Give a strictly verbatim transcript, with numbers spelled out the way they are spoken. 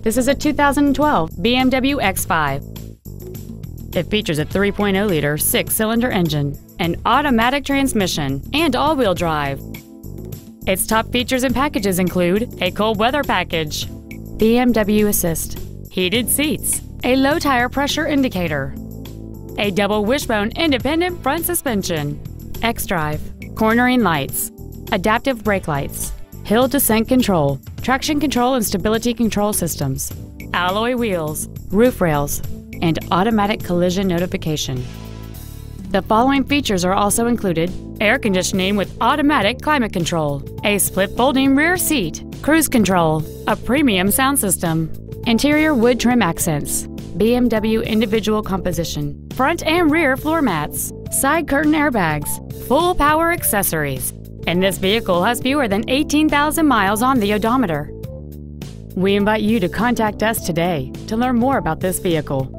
This is a two thousand twelve B M W X five. It features a three point oh liter six-cylinder engine, an automatic transmission, and all-wheel drive. Its top features and packages include a cold weather package, B M W Assist, heated seats, a low tire pressure indicator, a double wishbone independent front suspension, X-Drive, cornering lights, adaptive brake lights, hill descent control, traction control and stability control systems, alloy wheels, roof rails, and automatic collision notification. The following features are also included: air conditioning with automatic climate control, a split folding rear seat, cruise control, a premium sound system, interior wood trim accents, B M W individual composition, front and rear floor mats, side curtain airbags, full power accessories, and this vehicle has fewer than eighteen thousand miles on the odometer. We invite you to contact us today to learn more about this vehicle.